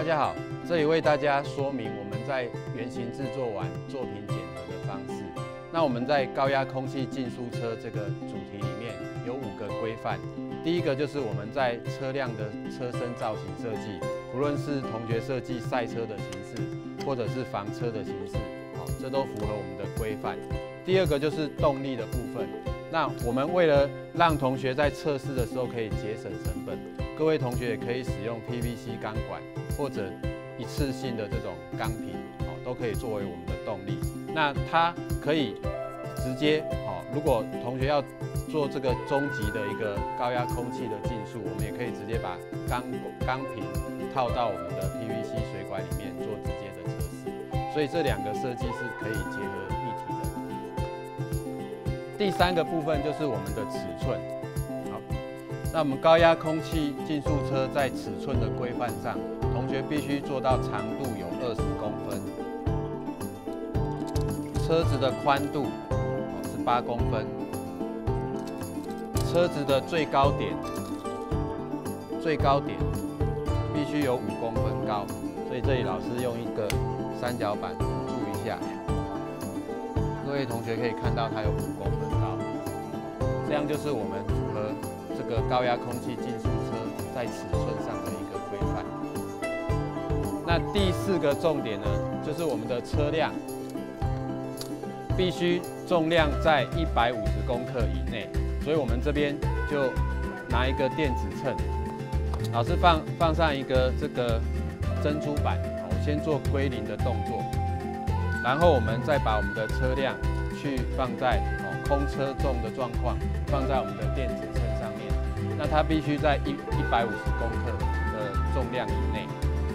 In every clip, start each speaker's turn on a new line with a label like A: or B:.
A: 家好，这里为大家说明我们在原型制作完作品检核的方式。那我们在高压空气竞速车这个主题里面有5个规范。第一个就是我们在车辆的车身造型设计，不论是同学设计赛车的形式，或者是房车的形式，这都符合我们的规范。第二个就是动力的部分。那我们为了让同学在测试的时候可以节省成本，各位同学也可以使用 PVC 钢管或者一次性的这种钢瓶，都可以作为我们的动力。那它可以直接，如果同学要做这个终极的一个高压空气的竞速，我们也可以直接把钢瓶套到我们的 PVC 水管里面做直接的测试。所以这2个设计是可以结合一体的。第3个部分就是我们的尺寸。好，那我们高压空气竞速车在尺寸的规范上，同学必须做到长度有20公分，车子的宽度是8公分，车子的最高点必须有5公分高，所以这里老师用一个三角板辅助一下，各位同学可以看到它有5公分高，这样就是我们符合这个高压空气竞速车在尺寸上的一个规范。那第4个重点呢，就是我们的车辆必须重量在150公克以内，所以我们这边就拿一个电子秤，老师放上一个这个珍珠板，我先做归零的动作，然后我们再把我们的车辆去放在空车重的状况，放在我们的电子秤上面，那它必须在150公克的重量以内。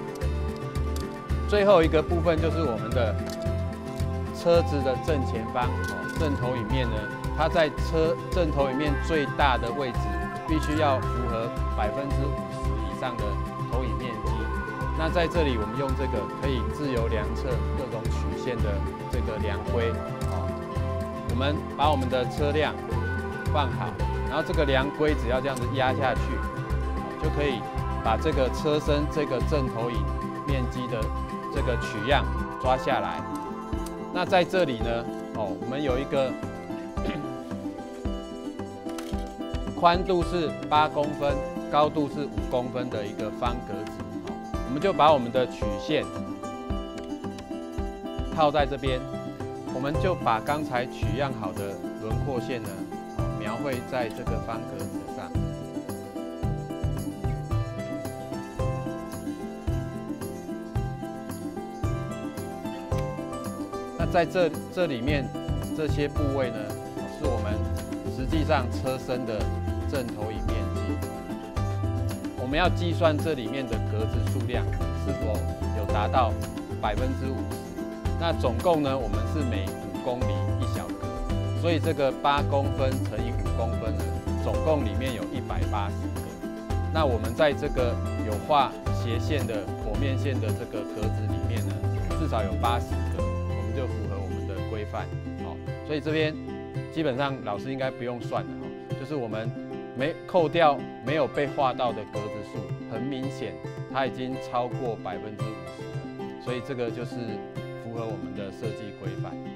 A: 最后一个部分就是我们的车子的正前方，正投影面呢，它在正投影面最大的位置，必须要符合50%以上的投影面积。那在这里我们用这个可以自由量测各种曲线的这个量规，我们把我们的车辆放好，然后这个量规只要这样子压下去，就可以把这个车身这个正投影面积的这个取样抓下来。那在这里呢，我们有一个宽度是8公分，高度是5公分的一个方格子，我们就把我们的曲线套在这边，我们就把刚才取样好的轮廓线呢，描绘在这个方格子上。那在这里面这些部位呢，是我们实际上车身的正投影面积。我们要计算这里面的格子数量是否有达到50%。那总共呢，我们是每5公里1小格，所以这个8公分乘以5公分呢，总共里面有180个。那我们在这个有画斜线的剖面线的这个格子里面呢，至少有80个。就符合我们的规范，所以这边基本上老师应该不用算了，就是我们扣掉没有被画到的格子数，很明显它已经超过50%了，所以这个就是符合我们的设计规范。